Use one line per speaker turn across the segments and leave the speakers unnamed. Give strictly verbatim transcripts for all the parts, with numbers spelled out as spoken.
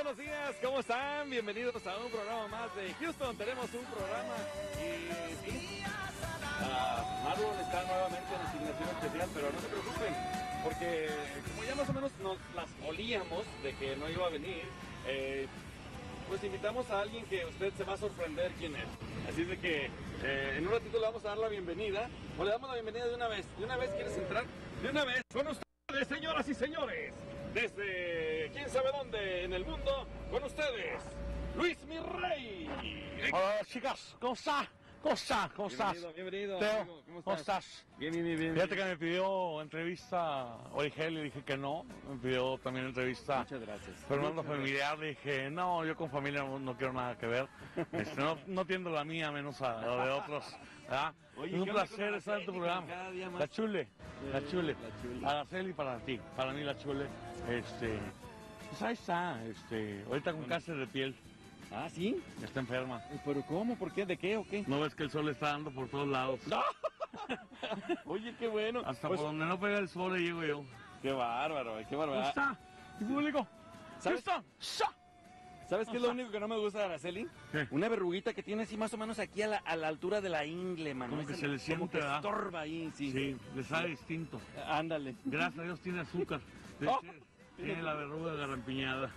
buenos días, ¿cómo están? Bienvenidos a un programa más de Houston. Tenemos un programa y sí, uh, Marlon está nuevamente en asignación especial, pero no se preocupen, porque como ya más o menos nos las olíamos de que no iba a venir, eh, pues invitamos a alguien que usted se va a sorprender quién es. Así es de que eh, en un ratito le vamos a dar la bienvenida, o le damos la bienvenida de una vez. ¿De una vez quieres entrar? De una vez, con ustedes, señoras y señores. Desde quién sabe dónde en el mundo, con ustedes, Luis Mi Rey.
Hola chicas, ¿cómo estás? ¿Cómo estás? ¿Cómo estás?
Bienvenido, bienvenido.
Teo,
amigo, ¿cómo estás?
¿cómo estás?
Bien, bien, bien, bien.
Fíjate que me pidió entrevista Origel, le dije que no. Me pidió también entrevista
Muchas gracias.
Fernando
Muchas
Familiar, le dije no, yo con familia no, no quiero nada que ver. Este, no, no tiendo la mía menos a la de otros. ¿Verdad?
Oye,
es un
¿qué onda
placer
con
estar en tu
Araceli,
programa.
cada día más?
La chule, la chule.
La chule.
Araceli para ti, para mí la chule. Este, pues ahí está, este, ahorita con
Bueno.
cáncer de piel,
Ah, ¿sí?
está enferma.
¿Pero cómo? ¿Por qué? ¿De qué o qué?
¿No ves que el sol está dando por todos lados?
Oye, qué bueno.
Hasta
Pues,
por donde no pega el sol le llego yo.
qué bárbaro, qué
¿Cómo
bárbaro.
está? ¿Y público?
¿Sabes?
¿Listo? ¡Sa!
¿Sabes qué es lo único que no me gusta de Araceli?
¿Qué?
Una verruguita que tiene así más o menos aquí a la, a la altura de la ingle, mano.
Como
Es
que
el-
se le siente,
como que
¿verdad?
estorba ahí, sí.
Sí, le sabe distinto.
Ándale.
Gracias a Dios tiene azúcar. De-
Oh.
Tiene la verruga garrampiñada.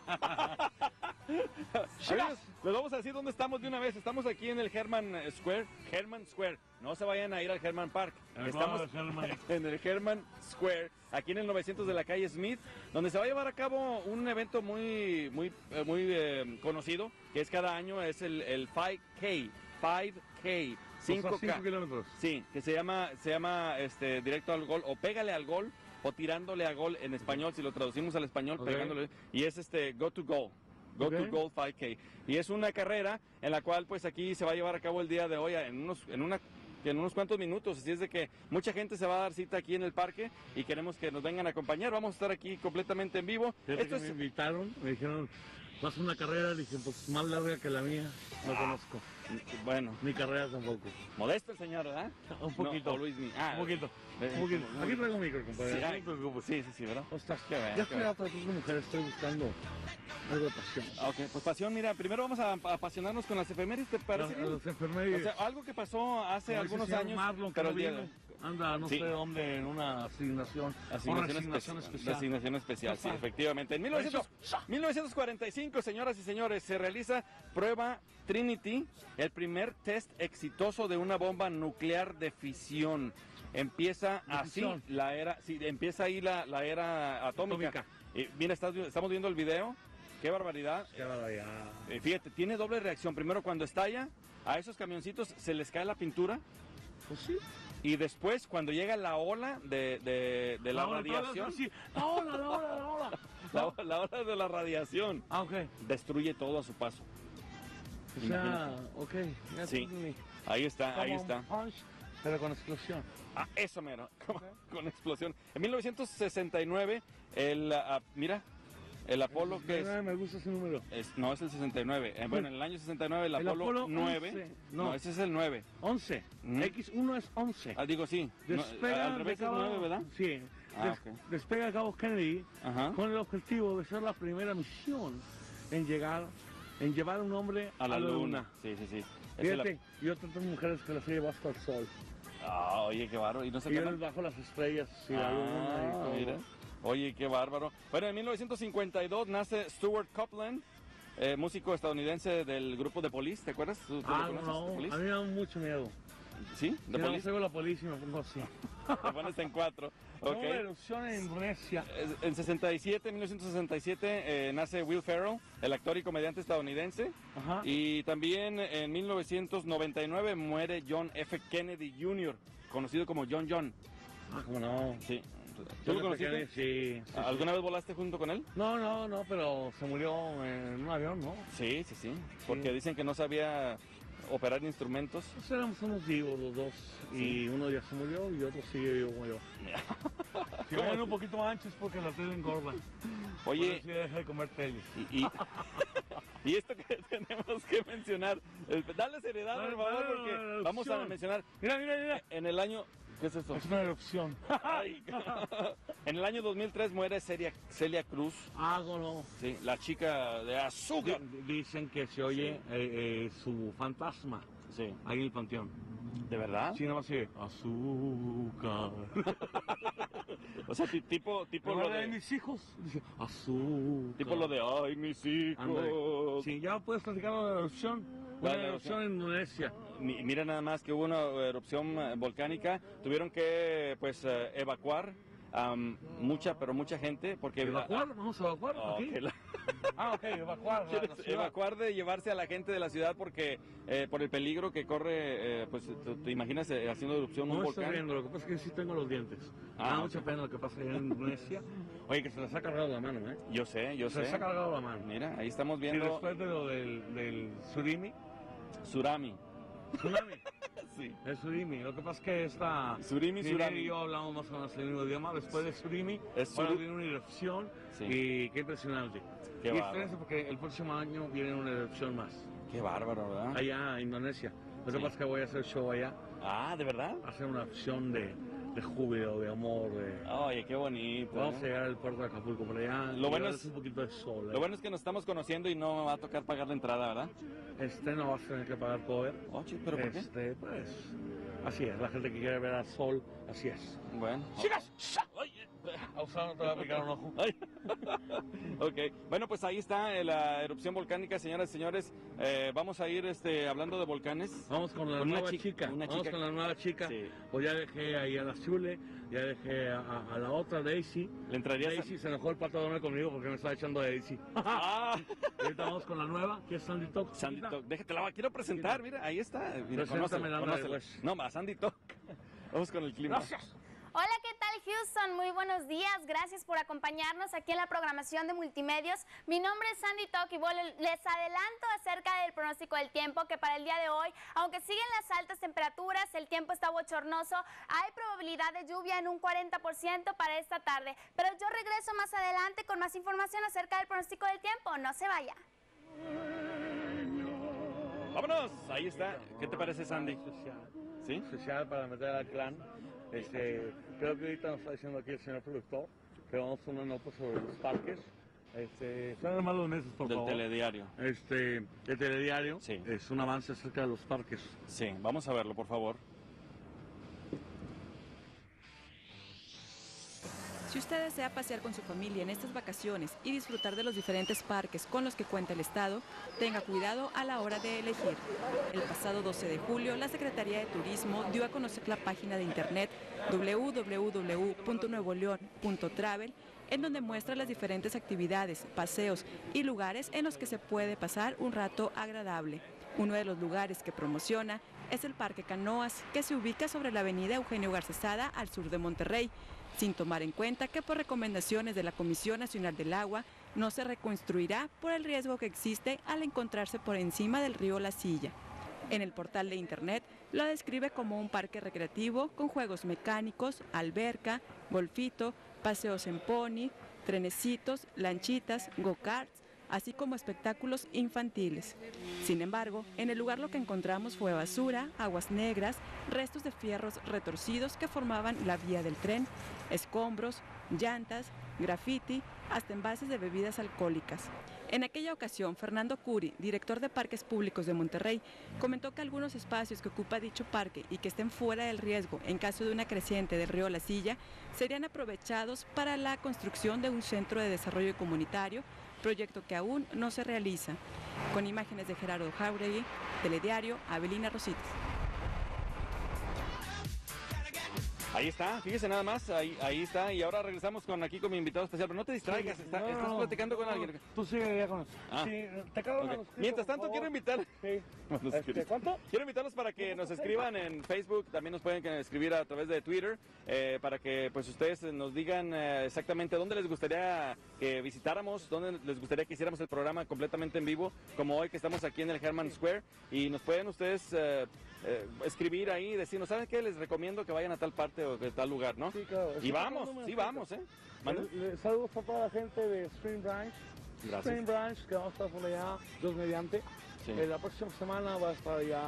Amigos, les vamos a decir dónde estamos de una vez. Estamos aquí en el Herman Square. Herman Square. No se vayan a ir al Herman Park.
En el
Estamos
cuadro de Herman.
en el Herman Square, aquí en el novecientos de la calle Smith, donde se va a llevar a cabo un evento muy, muy, eh, muy eh, conocido, que es cada año, es el, el cinco K. cinco K. cinco
O sea, cinco
K.
kilómetros.
Sí, que se llama, se llama este, directo al gol o pégale al gol o tirándole a gol en español, si lo traducimos al español,
Ok.
pegándole, y es este go to goal. Go
Ok.
to Goal cinco K. Y es una carrera en la cual pues aquí se va a llevar a cabo el día de hoy en unos, en una, en unos cuantos minutos. Así es de que mucha gente se va a dar cita aquí en el parque y queremos que nos vengan a acompañar. Vamos a estar aquí completamente en vivo.
Fíjate
Esto
que me
es,
invitaron, me dijeron, vas a una carrera, le dije, pues más larga que la mía, no
Ah.
conozco.
bueno,
Ni carrera tampoco.
modesto el señor, ¿verdad?
Un poquito.
No, o Luis Mi. Ah,
un poquito.
eh,
Un poquito.
como-
Aquí traigo un micro, compadre.
Sí,
no
ay,
te preocupes.
sí, sí, sí, ¿verdad?
¿Cómo estás?
Qué bien,
Ya
qué
estoy
bien.
a tratar con mujer, estoy buscando algo de pasión.
Ok, pues pasión, mira, primero vamos a, a apasionarnos con las efemérides, ¿te parece
Los,
bien?
los enfermeros.
O sea, algo que pasó hace
Como
algunos
ese señor
años,
Marlon, que
pero
no
el día de
vino, anda no
Sí.
sé dónde en una asignación,
Asignación,
una asignación
espe-
especial.
Asignación especial, sí,
Ajá.
efectivamente. En mil novecientos mil novecientos cuarenta y cinco, señoras y señores, se realiza prueba Trinity, el primer test exitoso de una bomba nuclear de fisión. Empieza
¿De
así
fisión?
la era, sí, empieza ahí la, la era atómica.
Atómica.
Y mira, estás- estamos viendo el video. Qué barbaridad.
Qué barbaridad.
Eh, fíjate, tiene doble reacción. Primero, cuando estalla, a esos camioncitos se les cae la pintura.
Pues sí.
Y después, cuando llega la ola de, de- de la,
ola,
radiación,
sí. La ola, la ola, la ola.
la, la ola de la radiación,
Ah, ok.
destruye todo a su paso.
O sea, ok. ya
Sí.
entendí.
Ahí está, ahí
Como
está.
un punch, pero con explosión.
Ah, eso mero, con, con explosión. En mil novecientos sesenta y nueve, el, ah, mira, el Apolo que es...
Ay, me gusta ese número.
es- no, es el sesenta y nueve. Eh, bueno, en el año sesenta y nueve el,
El
Apolo,
Apolo
nueve.
once,
No.
no.
ese es el nueve.
once.
Mm.
X uno es once.
Ah, digo sí. No,
Despega
al revés
de
es
Cabo,
nueve, ¿verdad?
Sí.
Ah,
Des-
ok.
Despega Cabo Kennedy
Ajá.
con el objetivo de ser la primera misión en llegar, en llevar a un hombre
A la luna. Sí, sí, sí. Esa es la-
Fíjate, yo tengo mujeres que las he llevado hasta el sol.
Ah, oye, qué bárbaro. ¿Y no se
Y yo
quedan?
les bajo las estrellas y la luna y
Ah,
todo.
mira. Oye, qué bárbaro. Bueno, en mil novecientos cincuenta y dos nace Stuart Copeland, eh, músico estadounidense del grupo The Police, ¿te acuerdas? ¿Tú, tú lo
Ah,
conoces,
no,
The
a
Police?
mí me da mucho miedo.
¿Sí?
Si
¿The
no
Police?
traigo la policía y me pongo así.
Te pones en cuatro.
Tengo
Ok.
una erupción en Indonesia.
Eh, En sesenta y siete, mil novecientos sesenta y siete, eh, nace Will Ferrell, el actor y comediante estadounidense.
Ajá.
Y también en mil novecientos noventa y nueve muere John F. Kennedy junior, conocido como John John.
Ah, cómo no.
Sí. ¿Tú lo conociste?
Sí, sí,
¿Alguna vez volaste junto con él?
No, no, no, pero se murió en un avión, ¿no?
Sí, sí, sí. Porque dicen que no sabía operar instrumentos.
Pues éramos unos vivos los dos. Y uno ya se murió y otro sigue vivo como yo. Si ven un poquito anchos porque la tele engorda.
Oye,
Sí, deja de comer tele.
y, y, y esto que tenemos que mencionar, eh, dale seriedad, por
Dale,
favor,
dale,
porque
dale,
vamos a
opción.
mencionar
Mira, mira, mira.
en el año ¿Qué es eso?
Es una erupción.
Ay. En el año dos mil tres muere Celia, Celia Cruz.
Ah, no.
Sí, la chica de azúcar.
D- dicen que se oye
Sí.
eh, eh, su fantasma
Sí.
ahí en el panteón.
¿De verdad?
Sí, nada más sigue azúcar.
O sea, ti- tipo, tipo
Tipo
lo
de
de...
mis hijos, dice azúcar.
Tipo lo de, ay, mis hijos.
Ándale. Sí, ya puedes platicar de la erupción.
¿Cuál
Una
es la
erupción en Indonesia.
Mi- Mira nada más que hubo una erupción eh, volcánica, tuvieron que pues eh, evacuar am, mucha, pero mucha gente porque...
¿Evacuar? ¿Vamos a evacuar?
Ah,
¿Aquí?
ok, la-
Ah, ok, evacuar. la-
¿Quieres
la ciudad.
evacuar de llevarse a la gente de la ciudad porque eh, por el peligro que corre, eh, pues te, te imaginas eh, haciendo erupción un
No estoy
volcán?
riendo, lo que pasa es que sí tengo los dientes.
Ah,
Me da
ok.
mucha pena lo que pasa allá en Indonesia. Oye, que se les ha cargado la mano, ¿eh?
Yo sé, yo
Se les
sé.
ha cargado la mano.
Mira, ahí estamos
Y
viendo
después de lo del, del surimi,
Surami.
tsunami,
Sí.
el surimi. Lo que pasa es que esta...
Surimi,
Miguel
surami.
y yo hablamos más o menos el mismo idioma. Después de surimi,
Es
ahora
suru-
viene una erupción
Sí.
y qué impresionante.
Qué
y
bárbaro.
espérense porque el próximo año viene una erupción más.
Qué bárbaro, ¿verdad?
Allá en Indonesia. Lo que
Sí.
pasa es que voy a hacer show allá,
Ah, ¿de verdad?
hacer una opción de, de júbilo, de amor, de...
Oye, qué bonito.
Vamos a
¿eh?
llegar al puerto de Acapulco por allá.
Lo
y
bueno
ahora
es-
un poquito de sol. ¿eh?
Lo bueno es que nos estamos conociendo y no me va a tocar pagar la entrada, ¿verdad?
Este no vas a tener que pagar cover.
Oye, ¿pero por qué?
Este, pues, así es. La gente que quiere ver al sol, así es.
Bueno.
¡Sigas! A usar no te va a picar un ojo.
Ay. Ok, bueno, pues ahí está eh, la erupción volcánica, señoras y señores. Eh, vamos a ir este, hablando de volcanes.
Vamos con la
Con una
nueva
chica-
chica.
una
Vamos
chica-
con la nueva chica.
Sí.
Pues ya dejé ahí a la Zule, ya dejé a, a- a la otra Daisy.
¿Le entrarías a-
Daisy se enojó el pato Donald conmigo porque me estaba echando de Daisy.
Ah,
Y ahorita vamos con la nueva, que es Sandy Talk.
Sandy Talk. Déjate, la quiero presentar, mira, ahí está. Mira,
Preséntame,
conócela,
ándale,
conócela.
pues.
No, más Sandy Talk. Vamos con el clima.
Gracias.
Hola, ¿qué tal Houston? Muy buenos días, gracias por acompañarnos aquí en la programación de Multimedios. Mi nombre es Sandy Talk y bueno, les adelanto acerca del pronóstico del tiempo que para el día de hoy, aunque siguen las altas temperaturas, el tiempo está bochornoso, hay probabilidad de lluvia en un cuarenta por ciento para esta tarde. Pero yo regreso más adelante con más información acerca del pronóstico del tiempo, no se vaya.
Vámonos, ahí está. ¿Qué te parece, Sandy?
Social.
¿Sí?
Especial para meter al clan. Este, creo que ahorita nos está diciendo aquí el señor productor que vamos a hacer una nota sobre los parques. Este, son más los meses, por
Del
favor.
telediario.
Este, el telediario
Sí.
es un avance acerca de los parques.
Sí, vamos a verlo, por favor.
Si usted desea pasear con su familia en estas vacaciones y disfrutar de los diferentes parques con los que cuenta el Estado, tenga cuidado a la hora de elegir. El pasado doce de julio, la Secretaría de Turismo dio a conocer la página de internet doble u doble u doble u punto nuevo león punto travel, en donde muestra las diferentes actividades, paseos y lugares en los que se puede pasar un rato agradable. Uno de los lugares que promociona es el Parque Canoas, que se ubica sobre la avenida Eugenio Garcesada al sur de Monterrey, sin tomar en cuenta que por recomendaciones de la Comisión Nacional del Agua no se reconstruirá por el riesgo que existe al encontrarse por encima del río La Silla. En el portal de internet lo describe como un parque recreativo con juegos mecánicos, alberca, golfito, paseos en pony, trenecitos, lanchitas, go-karts, así como espectáculos infantiles. Sin embargo, en el lugar lo que encontramos fue basura, aguas negras, restos de fierros retorcidos que formaban la vía del tren, escombros, llantas, graffiti, hasta envases de bebidas alcohólicas. En aquella ocasión, Fernando Curi, director de Parques Públicos de Monterrey, comentó que algunos espacios que ocupa dicho parque y que estén fuera del riesgo en caso de una creciente del río La Silla serían aprovechados para la construcción de un centro de desarrollo comunitario, proyecto que aún no se realiza. Con imágenes de Gerardo Jauregui, Telediario, Avelina Rositas.
Ahí está, fíjese nada más, ahí, ahí está. Y ahora regresamos con aquí con mi invitado especial. Pero no te distraigas, está-
No,
estás
no,
platicando con
no,
alguien.
Tú sigue ya con eso.
Ah.
Sí, te acabo
Ok.
de manuscrito,
Mientras
por
tanto,
favor.
quiero invitar.
Sí.
Manuscrito.
Este, ¿Cuánto?
Quiero invitarlos para que nos escriban en Facebook, también nos pueden escribir a través de Twitter, eh, para que pues ustedes nos digan eh, exactamente dónde les gustaría que visitáramos, dónde les gustaría que hiciéramos el programa completamente en vivo, como hoy que estamos aquí en el Herman Square, y nos pueden ustedes eh, eh, escribir ahí y decirnos, ¿saben qué? Les recomiendo que vayan a tal parte o a tal lugar, ¿no?
Sí, claro.
Y
Sí,
vamos,
no me
sí
afecta.
vamos, ¿eh? ¿Mande?
Le- le- Saludos a toda la gente de Spring Branch.
Gracias.
Spring Branch, que vamos a estar por allá, Dios mediante.
Sí.
Eh, la próxima semana va a estar allá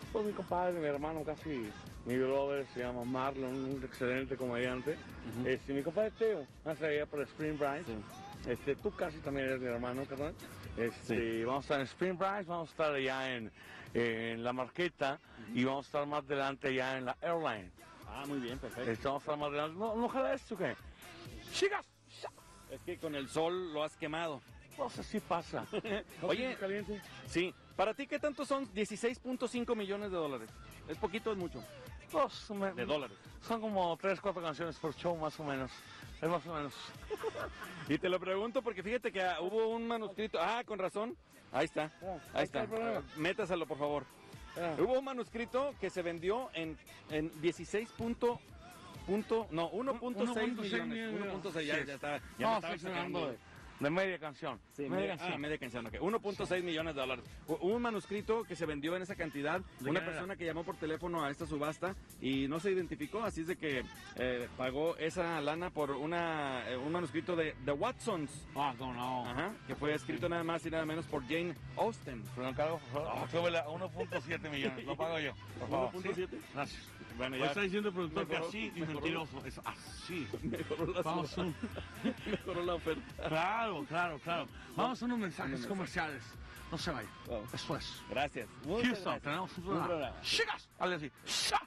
Pues mi compadre, mi hermano, casi mi brother, se llama Marlon, un excelente comediante. Uh-huh. este, mi compadre Teo, vamos a ir por Spring Break. Sí. Este, tú casi también eres mi hermano, carnal. Este, sí. Vamos a estar en Spring Break, vamos a estar allá en, en La Marqueta uh-huh. y vamos a estar más adelante allá en la Airline.
Ah, muy bien, perfecto.
Este, vamos a estar más adelante. No, no ojalá esto, ¿qué? ¡Chicas!
Es que con el sol lo has quemado.
No sé si pasa.
Oye, caliente. Sí. ¿Para ti qué tanto son dieciséis punto cinco millones de dólares? ¿Es poquito o es mucho?
Dos me,
de dólares.
Son como tres, cuatro canciones por show, más o menos. Es más o menos.
Y te lo pregunto porque fíjate que uh, hubo un manuscrito. Ah, con razón. Ahí está. Ah, ahí está. Uh, métaselo, por favor. Ah. Hubo un manuscrito que se vendió en, en dieciséis punto, punto, no, uno punto seis millones. uno punto seis, ya, ya está. Ya
no,
estaba exagerando.
De media canción.
Sí, media, media canción. Ah, media canción, ok. uno punto seis millones de dólares. Hubo un manuscrito que se vendió en esa cantidad. Una persona que llamó por teléfono a esta subasta y no se identificó, así es de que eh, pagó esa lana por una, eh, un manuscrito de The Watsons.
Ah, no, no.
Ajá, que fue escrito nada más y nada menos por Jane Austen.
Pero encargo, por favor. Oh, uno punto siete millones, lo pago yo.
uno punto siete.
Sí. Gracias.
Bueno, ya.
Está diciendo el productor mejoró, que así y mentiroso. Es así.
Mejoró la,
Vamos un...
mejoró la oferta.
Claro, claro, claro. Vamos a unos mensajes comerciales. No se vayan. Vamos. Eso es.
Gracias.
Muchas Houston, gracias. Tenemos un programa. Un programa. ¡Chicas! Hazle así. ¡Sha!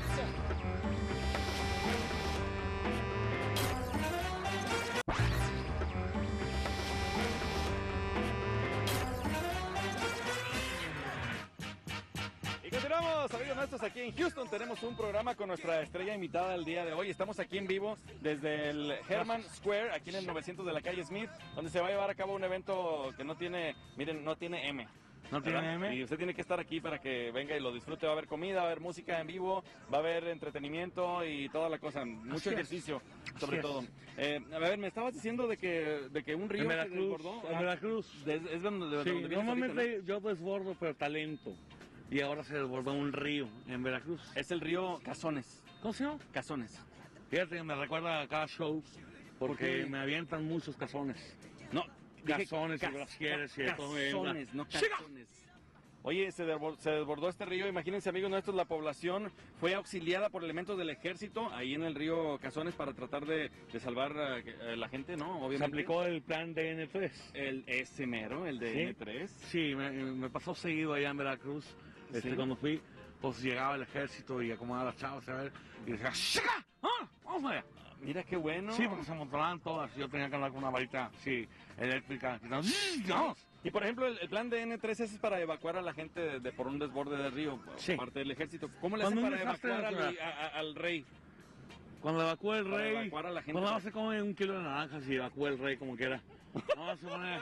Continuamos, amigos nuestros, aquí en Houston tenemos un programa con nuestra estrella invitada el día de hoy. Estamos aquí en vivo desde el Herman Square, aquí en el novecientos de la calle Smith, donde se va a llevar a cabo un evento que no tiene, miren, no tiene M.
¿No tiene ¿verdad? M?
Y usted tiene que estar aquí para que venga y lo disfrute. Va a haber comida, va a haber música en vivo, va a haber entretenimiento y toda la cosa. Mucho Así ejercicio, es. sobre Así todo. Eh, a ver, me estabas diciendo de que, de que un río
en Veracruz,
se desbordó.
En Veracruz.
De, es donde, de,
sí,
donde
normalmente
ahorita, ¿no?
yo desbordo, pero talento. Y ahora se desbordó un río en Veracruz.
Es el río Cazones.
¿Cómo se llama?
Cazones.
Fíjate que me recuerda a cada show porque
¿Por
me avientan muchos cazones.
No,
cazones
dije,
y glaciares y de todo.
Cazones, no cazones. Oye, se desbordó, se desbordó este río. Imagínense, amigos nuestros, la población fue auxiliada por elementos del ejército ahí en el río Cazones para tratar de, de salvar a, a la gente, ¿no? Obviamente.
Se aplicó el plan de N tres.
El ese mero, el de
¿Sí?
N tres.
Sí, me, me pasó seguido allá en Veracruz. Este, ¿Sí? Cuando fui, pues llegaba el ejército y acomodaba a las chavas a ver y decía, ¡Chica! ¡Ah! ¡Vamos allá!
Mira qué bueno.
Sí, porque se amontonaban todas. Yo tenía que andar con una varita, sí, eléctrica. ¡Vamos!
Y por ejemplo, el, el plan de N tres es para evacuar a la gente de, de por un desborde del río, sí. parte del ejército. ¿Cómo le hacen para evacuar al, a, a, al rey?
Cuando evacúa el
para
rey,
evacuar a la gente.
Cuando no se come un kilo de naranjas y evacúa el rey como quiera. No, se pone...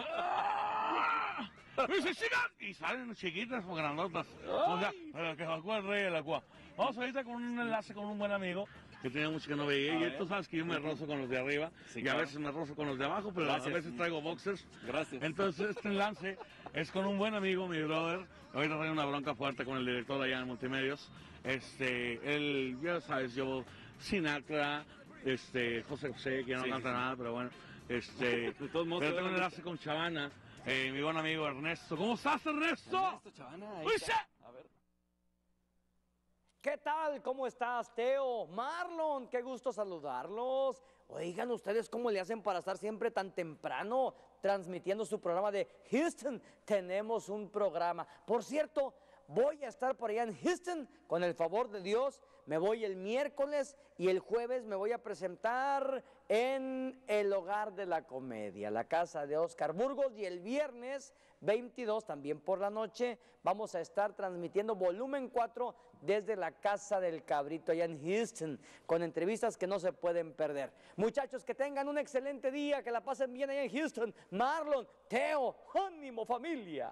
Y salen chiquitas o grandotas. O sea, pero que evacúa el rey el agua. Vamos ahorita con un enlace con un buen amigo que tenía mucho que no veía. A y ver. Tú sabes que yo me rozo con los de arriba sí, y claro. a veces me rozo con los de abajo, pero Gracias. a veces traigo boxers.
Gracias.
Entonces este enlace es con un buen amigo, mi brother. Ahorita traigo una bronca fuerte con el director allá en Multimedios. Este, él, ya sabes, yo, Sinatra, este, José José, que ya no sí, canta sí. nada, pero bueno. Este, de todos modos, pero tengo un enlace con Chavana. Eh, mi buen amigo Ernesto. ¿Cómo estás, Ernesto?
Ernesto Chavana. Ahí está. A ver.
¿Qué tal? ¿Cómo estás, Teo? Marlon, qué gusto saludarlos. Oigan, ¿ustedes cómo le hacen para estar siempre tan temprano transmitiendo su programa de Houston? Tenemos un programa. Por cierto, voy a estar por allá en Houston, con el favor de Dios. Me voy el miércoles y el jueves me voy a presentar en el Hogar de la Comedia, la casa de Oscar Burgos, y el viernes veintidós, también por la noche, vamos a estar transmitiendo volumen cuatro desde la Casa del Cabrito allá en Houston, con entrevistas que no se pueden perder. Muchachos, que tengan un excelente día, que la pasen bien allá en Houston. Marlon, Teo, ánimo familia.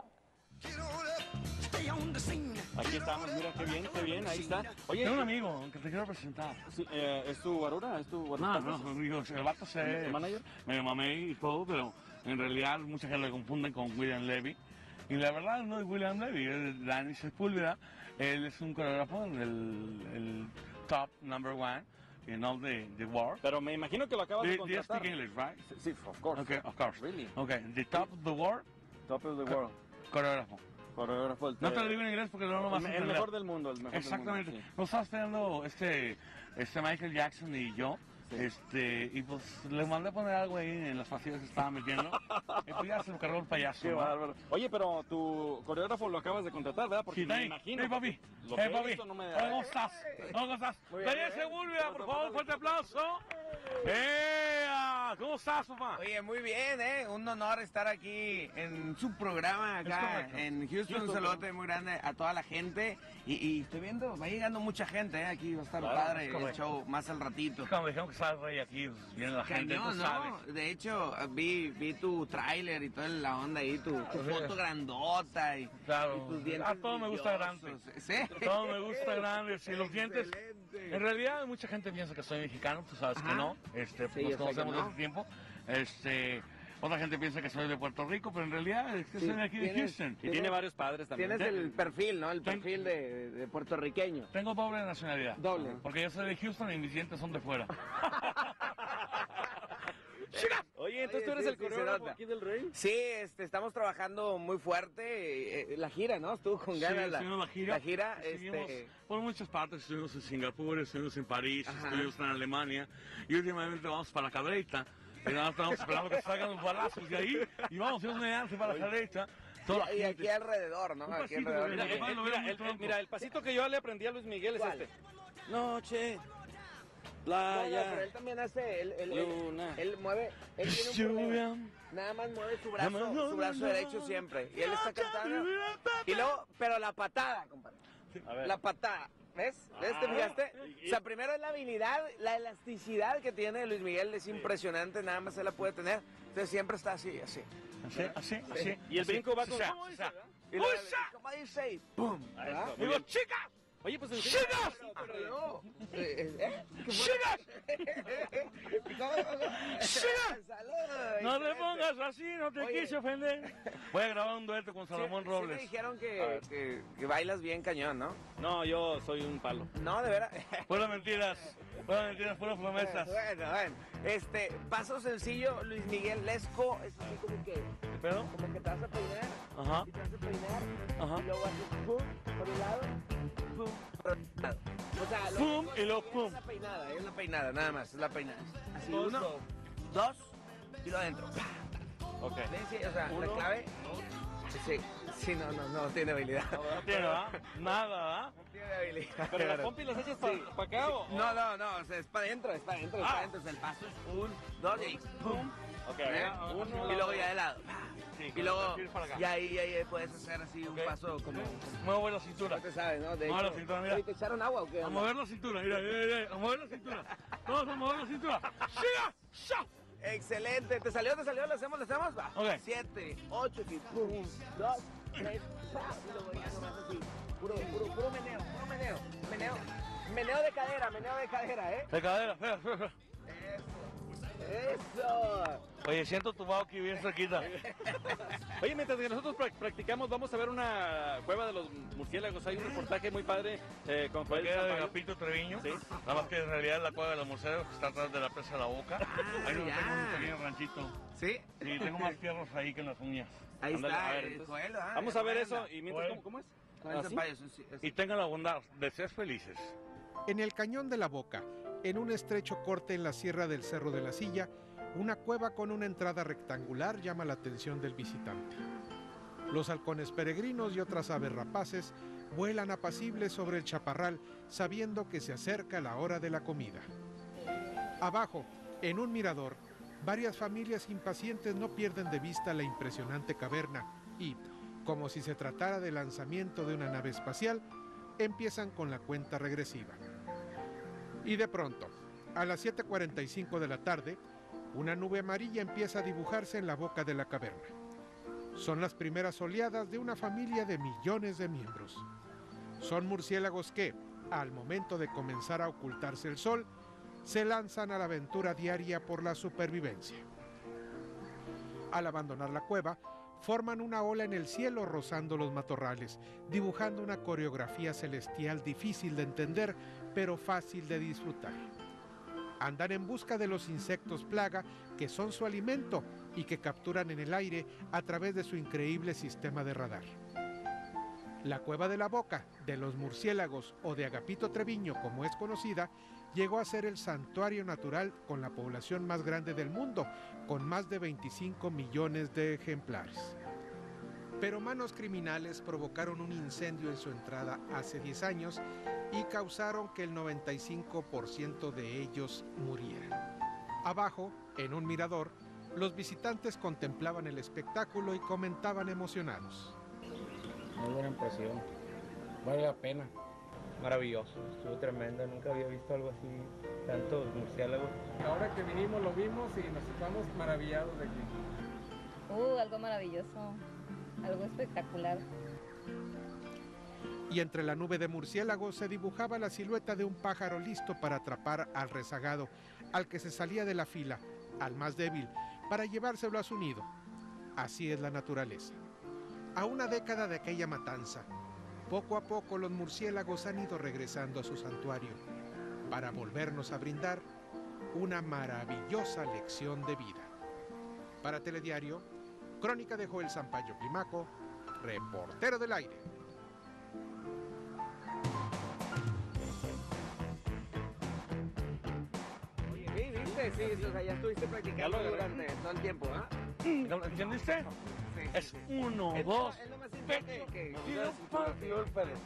Aquí estamos, mira, qué bien, qué bien, ahí está.
Oye, tengo un amigo que te quiero presentar.
Sí, eh, ¿es tu barura? ¿Es tu barura?
No, no, amigo, el vato se...
¿El manager?
Me mamé y todo, pero en realidad mucha gente le confunden con William Levy. Y la verdad no es William Levy, es Danny Sepúlveda. Él es un coreógrafo, el, el top number one in all the, the world.
Pero me imagino que lo acabas de, de contratar.
Do you speak English, right?
Sí, of course.
Okay, of course.
Really?
Okay, the top of the world.
Top of the world.
Coreógrafo.
Coreógrafo del
No te lo digo en inglés porque no lo vas a
El, el
entender.
mejor del mundo, el mejor
Exactamente.
del mundo.
Nos estaba estudiando este, este Michael Jackson y yo.
Sí.
Este, y pues le mandé a poner algo ahí en las pastillas que estaba metiendo. Y pues ya se lo cargó el payaso.
Qué
¿no?
bárbaro. Oye, pero tu coreógrafo lo acabas de contratar, ¿verdad? Porque
Sí,
me
Dani.
imagino.
Hey, papi.
Lo
Hey,
que he
papi.
visto no me
¿Cómo estás? ¿Cómo estás?
Muy bien,
Daniel
bien.
Sepúlveda, por favor, fuerte aplauso. ¡Ea! ¿Cómo estás, papá?
Oye, muy bien, ¿eh? Un honor estar aquí en su programa
Es
acá
correcto.
en Houston.
Houston,
Un saludote muy grande a toda la gente. Y, y estoy viendo, va llegando mucha gente, ¿eh? Aquí va a estar
Claro,
padre
es
el
correcto.
show más al ratito.
Cuando dijeron que estaba el rey aquí, pues, viene la gente,
Cañón,
tú
¿no?
sabes.
De hecho, vi, vi tu tráiler y toda la onda ahí, tu, tu
Sí.
foto grandota y,
Claro.
y tus dientes
Ah, todo me gusta
brillosos.
grande.
¿Sí?
Todo me gusta grande, sí, los dientes.
Excelente.
En realidad mucha gente piensa que soy mexicano, tú sabes que
Ajá.
no. Este,
Sí,
nos
yo sé
conocemos
que no.
desde tiempo. Este, otra gente piensa que soy de Puerto Rico, pero en realidad es que
Sí,
soy de aquí de
tienes-
Houston.
Y tiene varios padres también.
Tienes el perfil, ¿no? El
Ten-
perfil de, de puertorriqueño.
Tengo doble nacionalidad.
Doble.
Porque yo soy de Houston y mis dientes son de fuera.
Oye, entonces
Oye,
tú eres
sí,
el
sí, se
coreógrafo
nota.
aquí del rey.
Sí, este, estamos trabajando muy fuerte. eh, eh, la gira, ¿no? Estuvo con ganas
Sí,
la,
estuvimos en la gira.
la gira,
Estuvimos
este,
por muchas partes, estuvimos en Singapur, estuvimos en París,
Ajá.
estuvimos en Alemania y últimamente vamos para la Cabrita. Y nada, estamos esperando que salgan los balazos de ahí y vamos a ir mediante para la Cabrita. Toda la
y, y
gente.
aquí alrededor, ¿no?
Un
Aquí
pasito,
alrededor.
mira,
Mira,
Papá,
eh,
lo
mira,
veo muy
el, el-
tronco.
mira, el pasito que yo le aprendí a Luis Miguel es
¿Cuál?
este. Noche,
Bueno,
playa,
pero él también hace, él, él, él,
luna.
él mueve, él tiene un problema. Nada más mueve su brazo, su brazo derecho siempre. Y él está cantando. Y luego, pero la patada, compadre.
A ver.
La patada. ¿Ves? ¿Ves? ¿Te
Ah.
fijaste?
Y-
O sea, primero es la habilidad, la elasticidad que tiene Luis Miguel es impresionante, nada más él la puede tener. Entonces siempre está así, así.
Así, así, así.
Y el
así.
brinco va con...
O sea,
¿Cómo
o
dice,
sea,
verdad?
Y luego,
¡Usa!
¿cómo dice? Y ¡pum!
Ahí
¿verdad?
está, muy
Digo,
bien.
chicas,
Oye, pues
¡Chicas!
Pero luego, eh, ¿eh? ¿Qué fue?
chicas,
¿Cómo?
chicas.
Saludos.
No te
excelente.
pongas así, no te
Oye.
quise ofender. Voy a grabar un dueto con Salomón
Sí, sí me
Robles.
dijeron
A
que,
ver.
que, que bailas bien cañón, ¿no?
No, yo soy un palo.
No, de veras.
Fueron mentiras, fueron mentiras, fueron promesas.
Bueno, bueno. Este, paso sencillo, Luis Miguel Lesco, es así como que,
¿Qué pedo?
como que te vas a peinar,
Ajá,
y te vas a peinar,
ajá.
y luego haces pum, por un lado, pum, por otro lado. O sea, lo
Pum,
único
y luego
que
pum.
Es la peinada, es la peinada, nada más, es la peinada. Así,
Dos,
uno,
dos.
dos, y lo adentro.
Ok.
Sí, sí, o sea, la
Uno,
clave, sí, sí, no, no, no tiene habilidad.
No tiene, ¿verdad? Nada, ¿verdad?
No tiene habilidad.
Pero las pompis las echas para
Sí.
acá o...
No, no, no, o sea, es para adentro, es para adentro, es
Ah.
para adentro. O sea, el paso es un, dos y pum.
Ok,
¿eh?
uno,
Y luego ya de lado.
Sí,
Y luego,
tienes para acá.
ya ahí, ya ahí puedes hacer así un
Ok.
paso como...
Muevo la cintura.
No te sabes, ¿no? De
Mueve la
hecho-
cintura, mira.
Oye, ¿te echaron agua o qué?
A mover la cintura, mira, mira, mira, a mover la cintura. Todos a mover la cintura. ¡Siga! ¡Ya!
Excelente. ¿Te salió? ¿Te salió? ¿Lo hacemos? ¿Lo hacemos? Va.
Ok.
Siete, ocho, y pum, dos, tres, pa. Y luego ya nomás así. Puro, puro, puro meneo, puro meneo. Meneo. Meneo de cadera, meneo de cadera, ¿eh?
De cadera, espera, espera, espera.
Eso.
Oye, siento tu aquí bien cerquita.
Oye, mientras que nosotros prac- practicamos, vamos a ver una cueva de los murciélagos. Hay un reportaje muy padre eh, con Joel
Porque era de
Zampayo.
Agapito Treviño.
Sí.
Nada más que en realidad la cueva de los murciélagos que está atrás de la presa de la boca. Ahí donde
ya.
tengo un pequeño ranchito.
¿Sí?
Y tengo más fierros ahí que en las uñas.
Ahí
Ándale,
está,
a ver,
el
entonces,
Joel, ah,
Vamos a ver
Joel
eso
anda.
y mientras,
Joel.
¿cómo, cómo es?
Joel
¿Así?
Zampayo, sí, sí, sí.
Y tengan la bondad de ser felices.
En el Cañón de la Boca, en un estrecho corte en la sierra del Cerro de la Silla, una cueva con una entrada rectangular llama la atención del visitante. Los halcones peregrinos y otras aves rapaces vuelan apacibles sobre el chaparral, sabiendo que se acerca la hora de la comida. Abajo, en un mirador, varias familias impacientes no pierden de vista la impresionante caverna y, como si se tratara del lanzamiento de una nave espacial, empiezan con la cuenta regresiva. Y de pronto, a las siete cuarenta y cinco de la tarde, una nube amarilla empieza a dibujarse en la boca de la caverna. Son las primeras oleadas de una familia de millones de miembros. Son murciélagos que, al momento de comenzar a ocultarse el sol, se lanzan a la aventura diaria por la supervivencia. Al abandonar la cueva, forman una ola en el cielo rozando los matorrales, dibujando una coreografía celestial difícil de entender, pero fácil de disfrutar. Andan en busca de los insectos plaga que son su alimento y que capturan en el aire a través de su increíble sistema de radar. La Cueva de la Boca, de los Murciélagos o de Agapito Treviño, como es conocida, llegó a ser el santuario natural con la población más grande del mundo, con más de veinticinco millones de ejemplares. Pero manos criminales provocaron un incendio en su entrada hace diez años y causaron que el noventa y cinco por ciento de ellos murieran. Abajo, en un mirador, los visitantes contemplaban el espectáculo y comentaban emocionados.
Muy buena impresión, vale la pena, maravilloso, estuvo tremendo, nunca había visto algo así, tantos murciélagos.
Ahora que vinimos lo vimos y nos estamos maravillados de aquí.
Uh, algo maravilloso, algo espectacular.
Y entre la nube de murciélagos se dibujaba la silueta de un pájaro listo para atrapar al rezagado, al que se salía de la fila, al más débil, para llevárselo a su nido. Así es la naturaleza. A una década de aquella matanza, poco a poco los murciélagos han ido regresando a su santuario para volvernos a brindar una maravillosa lección de vida. Para Telediario, crónica de Joel Sampaio Climaco, reportero del aire.
Oye, sí, viste, sí, o sea, ya estuviste practicando durante todo el tiempo, ¿ah?
¿Lo entendiste?
Sí.
Es uno,
Es
dos,
lo- es lo más importante que-
y dos, partido el pelo.